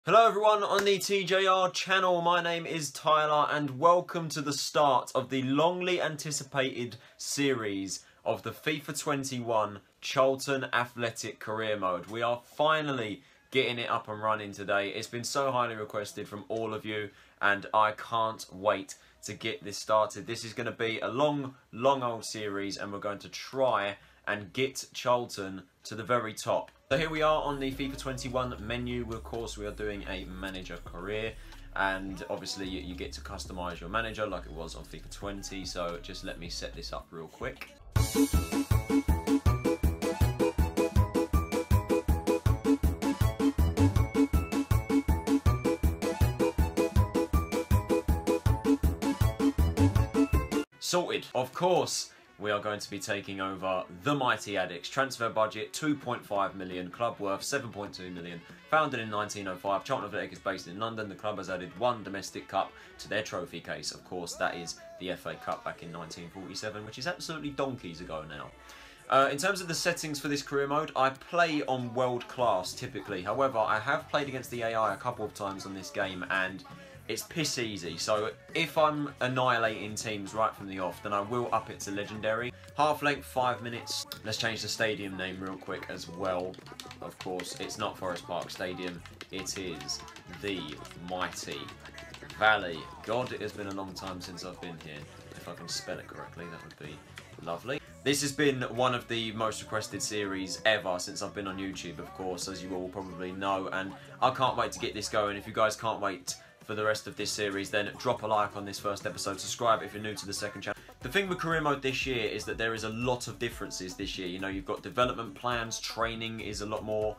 Hello everyone on the TJR channel, my name is Tyler and welcome to the start of the longly anticipated series of the FIFA 21 Charlton Athletic Career Mode. We are finally getting it up and running today. It's been so highly requested from all of you and I can't wait to get this started. This is going to be a long old series and we're going to try and get Charlton to the very top. So here we are on the FIFA 21 menu. Of course, we are doing a manager career, and obviously you get to customize your manager like it was on FIFA 20. So just let me set this up real quick. Sorted. Of course, we are going to be taking over the Mighty Addicts. Transfer budget 2.5 million, club worth 7.2 million. Founded in 1905, Charlton Athletic is based in London. The club has added one domestic cup to their trophy case. Of course, that is the FA Cup back in 1947, which is absolutely donkeys ago now. In terms of the settings for this career mode, I play on world class typically. However, I have played against the AI a couple of times on this game and it's piss easy, so if I'm annihilating teams right from the off, then I will up it to legendary. Half length, 5 minutes. Let's change the stadium name real quick as well. Of course, it's not Forest Park Stadium, it is the Mighty Valley. God, it has been a long time since I've been here. If I can spell it correctly, that would be lovely. This has been one of the most requested series ever since I've been on YouTube, of course, as you all probably know, and I can't wait to get this going. If you guys can't wait for the rest of this series, then drop a like on this first episode, subscribe if you're new to the second channel. The thing with career mode this year is that there is a lot of differences this year. You know, you've got development plans, training is a lot more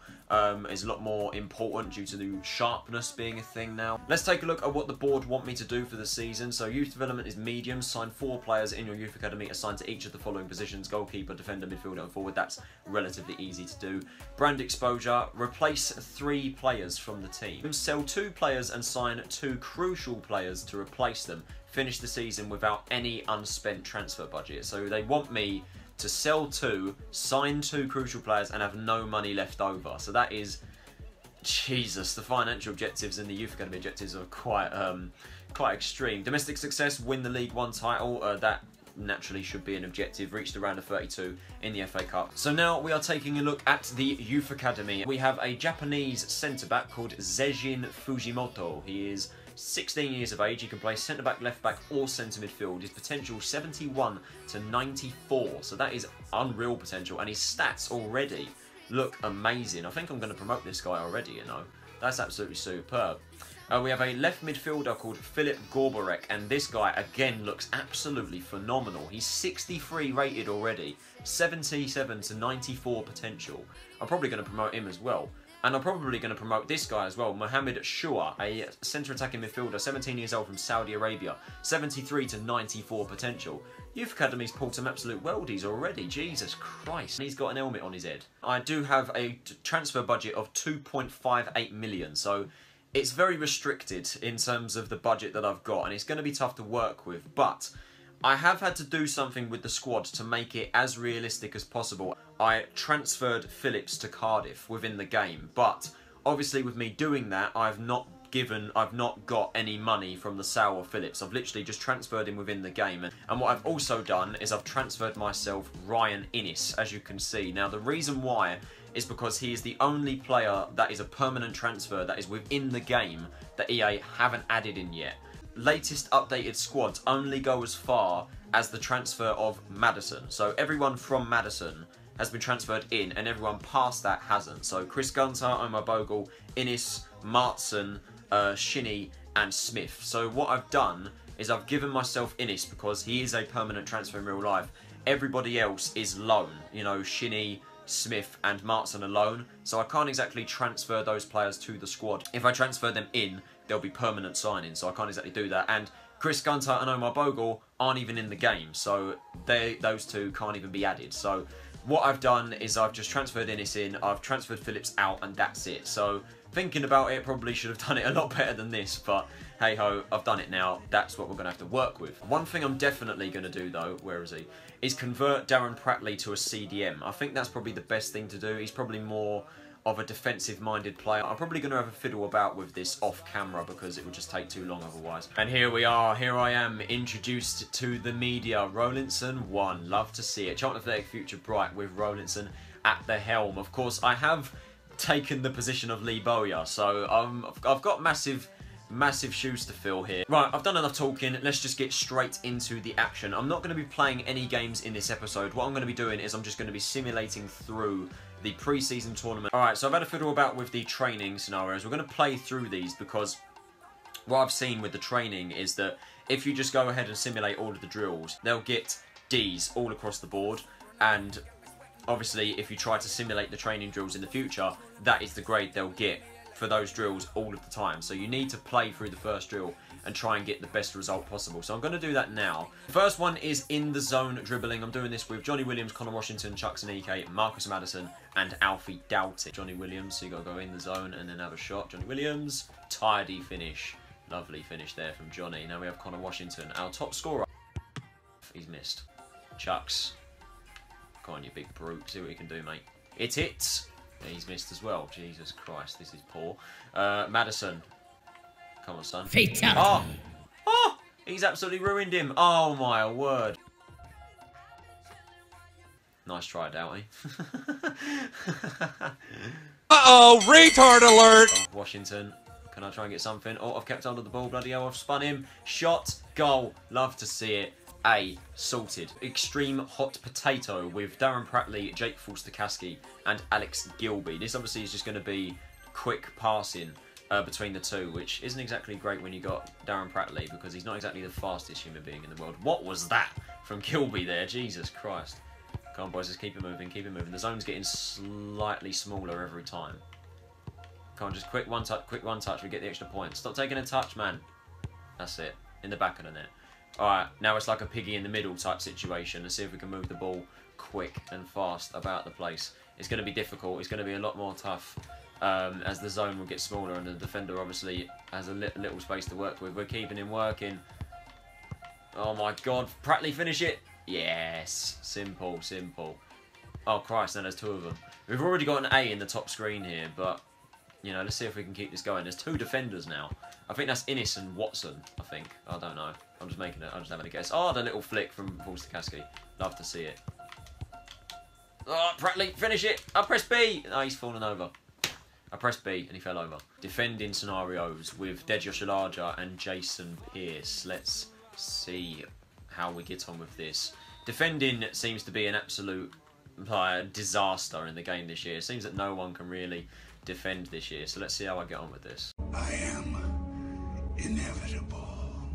important due to the sharpness being a thing now. Let's take a look at what the board want me to do for the season. So youth development is medium. Sign 4 players in your youth academy assigned to each of the following positions: goalkeeper, defender, midfielder and forward. That's relatively easy to do. Brand exposure, replace 3 players from the team. Sell 2 players and sign 2 crucial players to replace them. Finish the season without any unspent transfer budget. So they want me to sell 2, sign 2 crucial players and have no money left over. So that is, Jesus, the financial objectives and the youth academy objectives are quite extreme. Domestic success, win the League 1 title, that naturally should be an objective. Reach the round of 32 in the FA Cup. So now we are taking a look at the youth academy. We have a Japanese centre-back called Seijin Fujimoto. He is 16 years of age. He can play centre-back, left-back or centre midfield. His potential 71 to 94, so that is unreal potential, and his stats already look amazing. I think I'm going to promote this guy already, you know. That's absolutely superb. We have a left midfielder called Filip Gorbarek, and this guy again looks absolutely phenomenal. He's 63 rated already, 77 to 94 potential. I'm probably going to promote him as well. And I'm probably going to promote this guy as well, Mohamed Shua, a centre attacking midfielder, 17 years old from Saudi Arabia, 73 to 94 potential. Youth Academy's pulled some absolute worldies already, Jesus Christ. He's got an helmet on his head. I do have a transfer budget of 2.58 million, so it's very restricted in terms of the budget that I've got, and it's going to be tough to work with, but I have had to do something with the squad to make it as realistic as possible. I transferred Phillips to Cardiff within the game, but obviously with me doing that, I've not got any money from the sale of Phillips. I've literally just transferred him within the game. And what I've also done is I've transferred myself Ryan Inniss, as you can see. Now the reason why is because he is the only player that is a permanent transfer that is within the game that EA haven't added in yet. Latest updated squads only go as far as the transfer of Maddison. So everyone from Maddison has been transferred in and everyone past that hasn't. So Chris Gunter, Omar Bogle, Inniss, Martson, Shinnie and Smith. So what I've done is I've given myself Inniss because he is a permanent transfer in real life. Everybody else is loan. You know, Shinnie, Smith and Martson alone, so I can't exactly transfer those players to the squad. If I transfer them in, they'll be permanent signings, so I can't exactly do that. And Chris Gunter and Omar Bogle aren't even in the game, so those 2 can't even be added. So what I've done is I've just transferred Inniss in, I've transferred Phillips out, and that's it. So thinking about it, probably should have done it a lot better than this, but hey ho, I've done it now. That's what we're going to have to work with. One thing I'm definitely going to do though, where is he, is convert Darren Prattley to a CDM. I think that's probably the best thing to do. He's probably more of a defensive-minded player. I'm probably going to have a fiddle about with this off camera because it would just take too long otherwise. And here we are. Here I am, introduced to the media. Rowlinson 1. Love to see it. Charlton Athletic future bright with Rowlinson at the helm. Of course, I have taken the position of Lee Bowyer, so I've got massive shoes to fill here. Right, I've done enough talking. Let's just get straight into the action. I'm not going to be playing any games in this episode. What I'm going to be doing is I'm just going to be simulating through the pre-season tournament. Alright, so I've had a fiddle about with the training scenarios. We're going to play through these because what I've seen with the training is that if you just go ahead and simulate all of the drills, they'll get Ds all across the board, and obviously if you try to simulate the training drills in the future, that is the grade they'll get for those drills all of the time. So you need to play through the first drill and try and get the best result possible. So I'm going to do that now. The first one is in the zone dribbling. I'm doing this with Johnny Williams, Connor Washington, Chuck Sanike, Marcus Maddison, and Alfie Doughty. Johnny Williams, so you got to go in the zone and then have a shot. Johnny Williams, tidy finish. Lovely finish there from Johnny. Now we have Connor Washington, our top scorer. He's missed. Chucks. Come on, you big brute. See what you can do, mate. It hits. He's missed as well. Jesus Christ, this is poor. Maddison. Come on, son. Fatality. Oh! Oh! He's absolutely ruined him. Oh, my word. Nice try, Doughty. Uh-oh, retard alert! Oh, Washington. Can I try and get something? Oh, I've kept hold of the ball. Bloody hell, I've spun him. Shot. Goal. Love to see it. A. Sorted. Extreme hot potato with Darren Prattley, Jake Forster-Caskey, and Alex Gilby. This obviously is just going to be quick passing between the two, which isn't exactly great when you got Darren Prattley because he's not exactly the fastest human being in the world. What was that from Gilby there? Jesus Christ. Come on, boys, just keep it moving, keep it moving. The zone's getting slightly smaller every time. Come on, just quick one touch, we get the extra point. Stop taking a touch, man. That's it. In the back of the net. Alright, now it's like a piggy in the middle type situation. Let's see if we can move the ball quick and fast about the place. It's going to be difficult. It's going to be a lot more tough as the zone will get smaller and the defender obviously has a little space to work with. We're keeping him working. Oh my god. Prattley, finish it. Yes. Simple, simple. Oh Christ, now there's two of them. We've already got an A in the top screen here, but you know, let's see if we can keep this going. There's two defenders now. I think that's Innes and Watson, I think. I don't know. I'm just making it. I'm just having a guess. Oh, the little flick from Forster-Caskey. Love to see it. Oh, Prattley, finish it. I pressed B. Oh, he's fallen over. I pressed B and he fell over. Defending scenarios with Deji Oshalaja and Jason Pearce. Let's see how we get on with this. Defending seems to be an absolute disaster in the game this year. It seems that no one can really defend this year. So let's see how I get on with this. I am inevitable.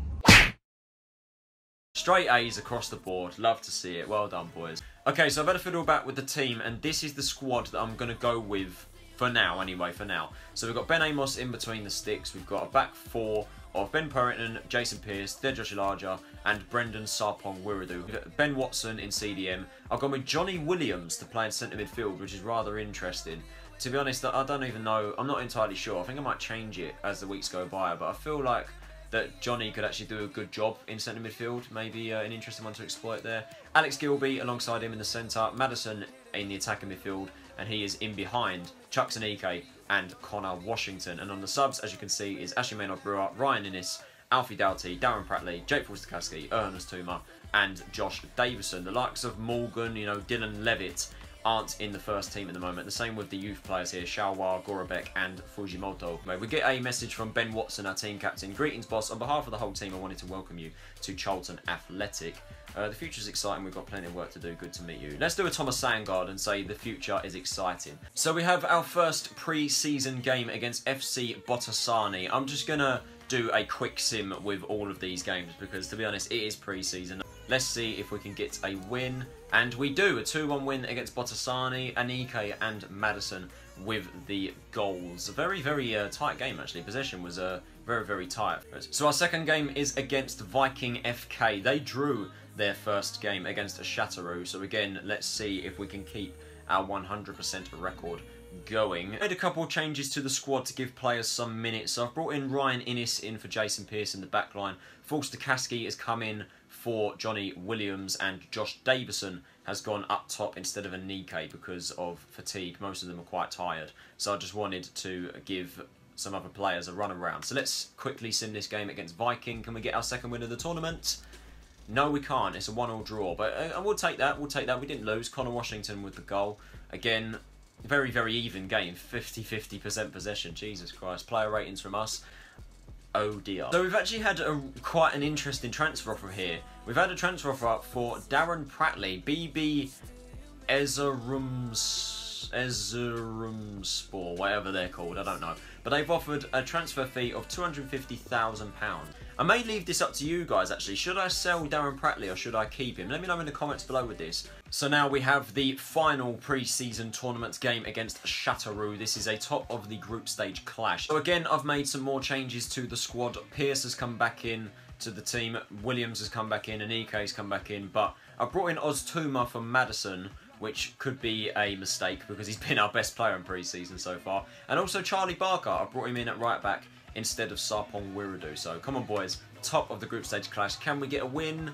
Straight A's across the board. Love to see it. Well done, boys. Okay, so I've had a fiddle back with the team, and this is the squad that I'm going to go with for now, anyway, for now. So we've got Ben Amos in between the sticks. We've got a back four of Ben Purrington, Jason Pearce, Deji Oshalaja, and Brendan Sarpong Wiradu. We've got Ben Watson in CDM. I've gone with Johnny Williams to play in centre midfield, which is rather interesting. To be honest, I don't even know. I'm not entirely sure. I think I might change it as the weeks go by, but I feel like that Johnny could actually do a good job in centre midfield. Maybe an interesting one to exploit there. Alex Gilby alongside him in the centre. Maddison in the attacking midfield, and he is in behind Chuck Sanike and Connor Washington. And on the subs, as you can see, is Ashley Maynard-Brewer, Ryan Innes, Alfie Doughty, Darren Prattley, Jake Forster-Caskey, Ernest Tuma, and Josh Davison. The likes of Morgan, you know, Dylan Levitt aren't in the first team at the moment. The same with the youth players here, Shawa, Gorabek and Fujimoto. We get a message from Ben Watson, our team captain. Greetings, boss. On behalf of the whole team, I wanted to welcome you to Charlton Athletic. The future's exciting. We've got plenty of work to do. Good to meet you. Let's do a Thomas Sandgaard and say the future is exciting. So we have our first pre-season game against FC Botasani. I'm just going to do a quick sim with all of these games because, to be honest, it is pre-season. Let's see if we can get a win. And we do. A 2-1 win against Botasani, Anike and Maddison with the goals. A very, very tight game, actually. Possession was very, very tight. So our second game is against Viking FK. They drew their first game against Chateauroux. So again, let's see if we can keep our 100% record going. I made a couple of changes to the squad to give players some minutes. So I've brought in Ryan Inniss in for Jason Pearce in the back line. Forster-Caskey has come in for Johnny Williams, and Josh Davison has gone up top instead of Anike because of fatigue. Most of them are quite tired. So I just wanted to give some other players a run around. So let's quickly sim this game against Viking. Can we get our second win of the tournament? No, we can't. It's a 1-1 draw. But we'll take that. We'll take that. We didn't lose. Connor Washington with the goal. Again, very, very even game. 50% possession. Jesus Christ. Player ratings from us. Oh dear. So we've actually had quite an interesting transfer offer here. We've had a transfer offer for Darren Pratley, BB Ezerumspor, whatever they're called, I don't know. But they've offered a transfer fee of £250,000. I may leave this up to you guys actually. Should I sell Darren Pratley or should I keep him? Let me know in the comments below with this. So now we have the final pre-season tournament game against Châteauroux. This is a top of the group stage clash. So again, I've made some more changes to the squad. Pearce has come back in to the team. Williams has come back in. Anike has come back in. But I brought in Oztuma from Madison, which could be a mistake because he's been our best player in pre-season so far. And also Charlie Barker, I brought him in at right back instead of Sarpong Wiradou. So come on boys, top of the group stage clash. Can we get a win?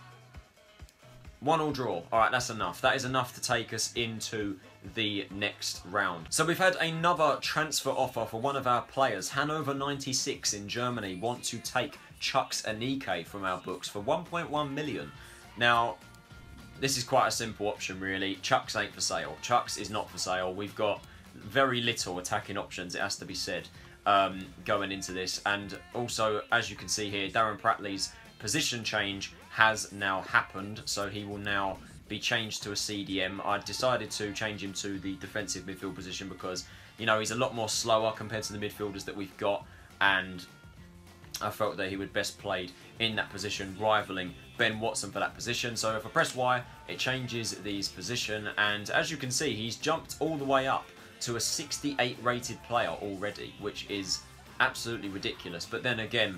1-1 draw. Alright, that's enough. That is enough to take us into the next round. So we've had another transfer offer for one of our players. Hanover 96 in Germany want to take Chuks Anike from our books for 1.1 million. Now, this is quite a simple option really. Chuks ain't for sale. Chuks is not for sale. We've got very little attacking options, it has to be said, going into this. And also, as you can see here, Darren Pratley's position change has now happened, so he will now be changed to a CDM. I decided to change him to the defensive midfield position because, you know, he's a lot more slower compared to the midfielders that we've got, and I felt that he would best played in that position, rivaling Ben Watson for that position. So if I press Y, it changes his position, and as you can see, he's jumped all the way up to a 68 rated player already, which is absolutely ridiculous. But then again,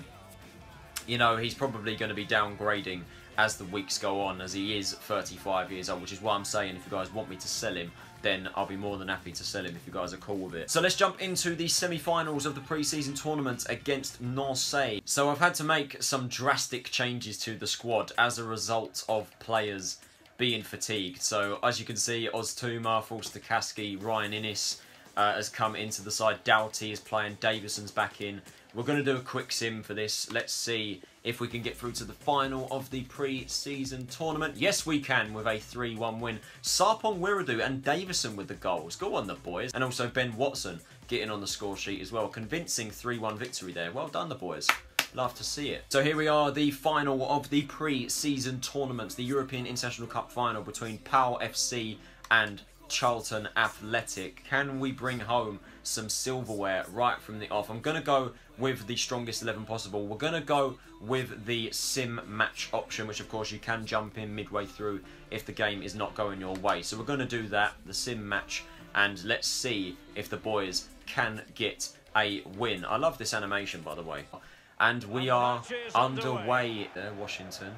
you know, he's probably going to be downgrading as the weeks go on, as he is 35 years old, which is why I'm saying if you guys want me to sell him, then I'll be more than happy to sell him if you guys are cool with it. So let's jump into the semi-finals of the pre-season tournament against Nancy. So I've had to make some drastic changes to the squad as a result of players being fatigued. So as you can see, Oztuma, Forster-Caskey, Ryan Inniss has come into the side. Doughty is playing, Davison's back in. We're going to do a quick sim for this. Let's see if we can get through to the final of the pre-season tournament. Yes, we can with a 3-1 win. Sarpong Wiradou and Davison with the goals. Go on the boys. And also Ben Watson getting on the score sheet as well. Convincing 3-1 victory there. Well done the boys. Love to see it. So here we are, the final of the pre-season tournament. The European International Cup final between PAL FC and Charlton Athletic. Can we bring home some silverware right from the off? I'm going to go with the strongest 11 possible. We're going to go with the sim match option, which of course you can jump in midway through if the game is not going your way. So we're going to do that, the sim match, and let's see if the boys can get a win. I love this animation, by the way. And we are underway there, Washington.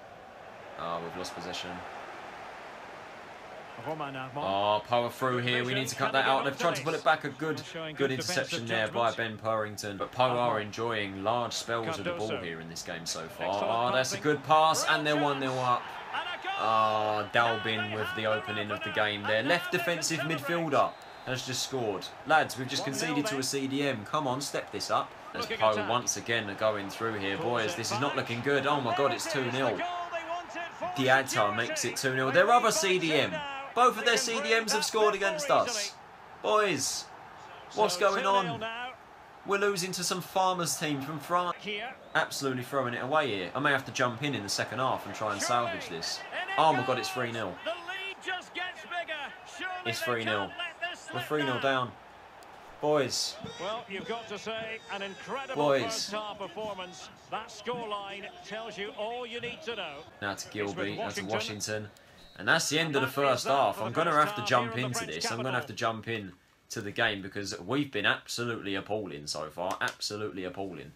Oh, we've lost possession. Oh, power through here. We need to cut that out. They've tried to pull it back. A good interception there by Ben Purrington. But Poe are enjoying large spells of the ball here in this game so far. Oh, that's a good pass. And they're 1-0 up. Oh, Dalbin with the opening of the game there. Left defensive midfielder has just scored. Lads, we've just conceded to a CDM. Come on, step this up. As Poe once again are going through here. Boys, this is not looking good. Oh my God, it's 2-0. Diatta makes it 2-0. Their other CDM. Both of their CDMs have scored against us. Boys, what's going on? We're losing to some farmers team from France. Absolutely throwing it away here. I may have to jump in the second half and try and salvage this. Oh my God, it's 3-0. It's 3-0. We're 3-0 down. Boys. Well, you've got to say, an incredible first half performance. That scoreline tells you all you need to know. Now to Gilby, now to Washington. And that's the end of the first half. I'm going to have to jump into this. I'm going to have to jump in to the game because we've been absolutely appalling so far. Absolutely appalling.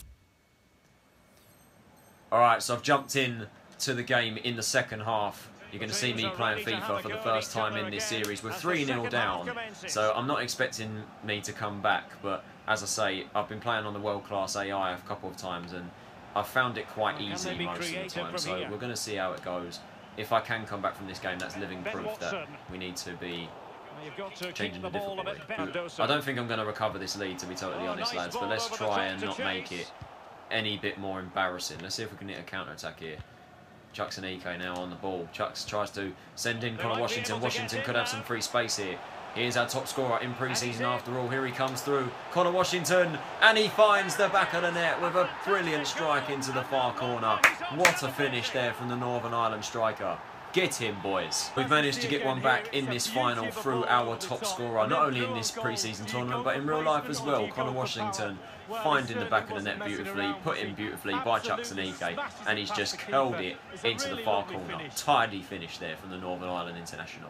Alright, so I've jumped in to the game in the second half. you're going to see me playing FIFA for the first time in this series. We're 3-0 down, so I'm not expecting me to come back. But as I say, I've been playing on the world-class AI a couple of times, and I've found it quite easy most of the time. So we're going to see how it goes. If I can come back from this game, that's living proof that we need to be changing the difficulty. I don't think I'm going to recover this lead, to be totally honest, lads, but let's try and not make it any bit more embarrassing. Let's see if we can hit a counter-attack here. Chucks and Ike now on the ball. Chucks tries to send in Connor Washington. Washington could have some free space here. Here's our top scorer in pre-season after all. Here he comes through. Connor Washington, and he finds the back of the net with a brilliant strike into the far corner. What a finish there from the Northern Ireland striker. Get him, boys. We've managed to get one back in this final through our top scorer, not only in this pre-season tournament, but in real life as well. Connor Washington finding the back of the net beautifully, put in beautifully by Chucks and Ike, and he's just curled it into the far corner. Tidy finish there from the Northern Ireland international.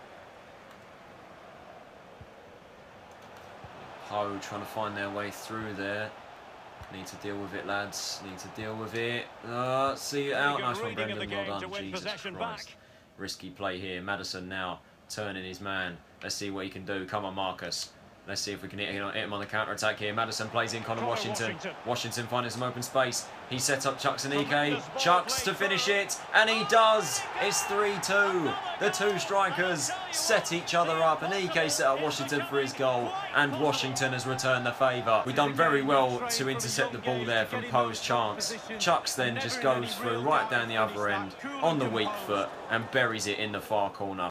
Poe trying to find their way through there. Need to deal with it, lads. Need to deal with it. See it out. Nice one, Brendan. Well done. Jesus Christ. Risky play here. Madison now turning his man. Let's see what he can do. Come on, Marcus. Let's see if we can hit him on the counter-attack here. Madison plays in Connor Washington. Washington finding some open space. He sets up Chucks and Ike. Chucks to finish it, and he does. It's 3-2. The two strikers set each other up, and Ike set up Washington for his goal, and Washington has returned the favour. We've done very well to intercept the ball there from Poe's chance. Chucks then just goes through right down the other end on the weak foot and buries it in the far corner.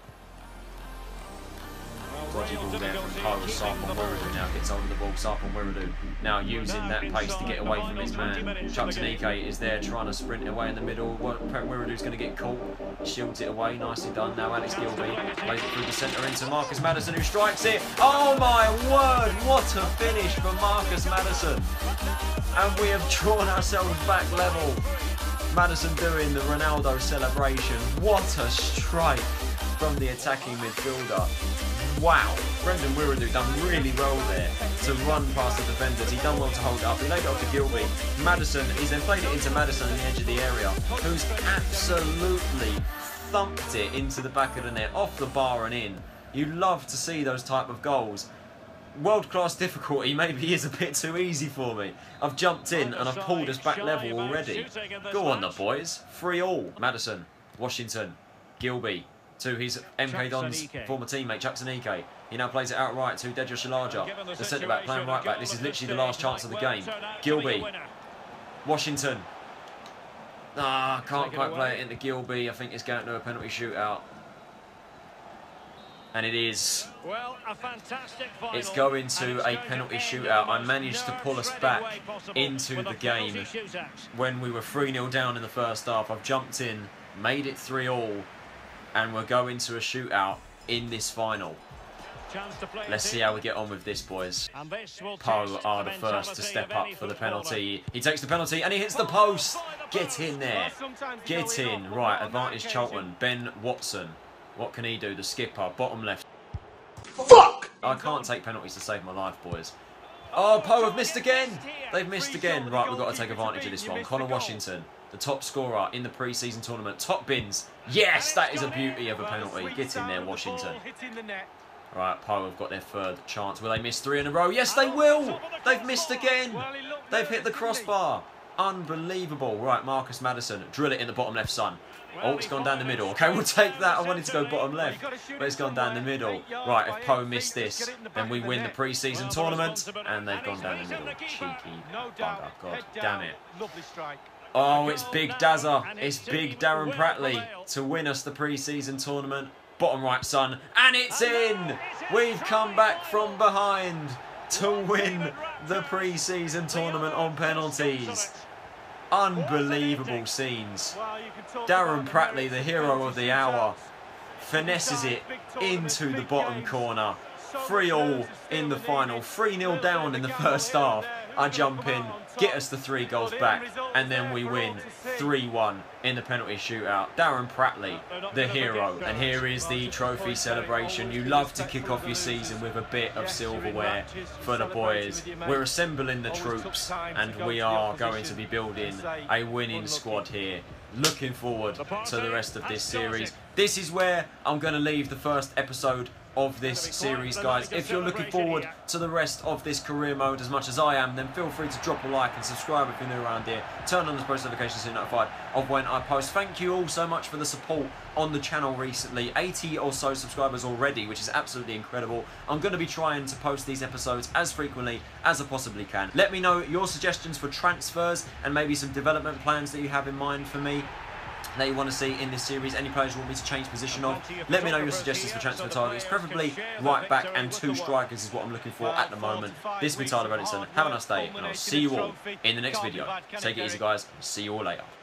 Dodgy ball there from Poe. Sarpon Wiradu now gets over the ball. Sarpon Wiradu now using that pace to get away from his man. Chucks and Ike is there trying to sprint away in the middle. Wiradu's going to get caught. Shields it away. Nicely done. Now Alex Gilby plays it through the centre into Marcus Madison, who strikes it. Oh my word! What a finish from Marcus Madison. And we have drawn ourselves back level. Madison doing the Ronaldo celebration. What a strike from the attacking midfielder. Wow, Brendan Wiradu done really well there to run past the defenders. He done well to hold it up. He laid it off to Gilby. Madison, he's then played it into Madison on the edge of the area, who's absolutely thumped it into the back of the net, off the bar and in. You love to see those type of goals. World-class difficulty maybe is a bit too easy for me. I've jumped in and I've pulled us back level already. Go on the boys, 3-3. Madison, Washington, Gilby, to his MK Don's former teammate, Chucks and Ike. He now plays it out right to Deja Shalaja, the centre-back playing right-back. This is literally the last chance of the game. Gilby, Washington. Can't quite play it into Gilby. I think it's going to a penalty shootout. And it is. It's going to a penalty shootout. I managed to pull us back into the game when we were 3-0 down in the first half. I've jumped in, made it 3-3. And we're going to a shootout in this final. Let's see how we get on with this, boys. Poe are the first to step up for the penalty. He takes the penalty and he hits the post. Get in there. Get in. Right, advantage Charlton. Ben Watson. What can he do? The skipper, bottom left. Fuck! I can't take penalties to save my life, boys. Oh, Poe have missed again. They've missed again. Right, we've got to take advantage of this one. Connor Washington, the top scorer in the pre-season tournament. Top bins. Yes, that is a beauty of a penalty. Get in there, Washington. Right, Poe have got their third chance. Will they miss 3 in a row? Yes, they will. They've missed again. They've hit the crossbar. Unbelievable. Right, Marcus Madison. Drill it in the bottom left, son. Oh, it's gone down the middle. Okay, we'll take that. I wanted to go bottom left, but it's gone down the middle. Right, if Poe missed this, then we win the pre-season tournament, and they've gone down the middle. Cheeky bugger. God damn it. Oh, it's Big Dazza. It's Big Darren Prattley to win us the pre-season tournament. Bottom right, son. And it's in! We've come back from behind to win the pre-season tournament on penalties. Unbelievable scenes. Darren Prattley, the hero of the hour, finesses it into the bottom corner. 3-3 in the final. 3-0 down in the first half. I jump in, get us the 3 goals back, and then we win 3-1 in the penalty shootout. Darren Prattley, the hero. And here is the trophy celebration. You love to kick off your season with a bit of silverware for the boys. We're assembling the troops, and we are going to be building a winning squad here looking forward to the rest of this series. This is where I'm going to leave the first episode of this series, guys. If you're looking forward to the rest of this career mode as much as I am, then feel free to drop a like and subscribe if you're new around here. Turn on the post notifications so you're notified of when I post. Thank you all so much for the support on the channel recently. 80 or so subscribers already, which is absolutely incredible. I'm going to be trying to post these episodes as frequently as I possibly can. Let me know your suggestions for transfers and maybe some development plans that you have in mind for me that you want to see in this series. Any players you want me to change position of, let me know your suggestions for transfer targets. Preferably right back and 2 strikers is what I'm looking for at the moment. This has been Tyler Edison. Have a nice day, and I'll see you all in the next video. Take it easy, guys. See you all later.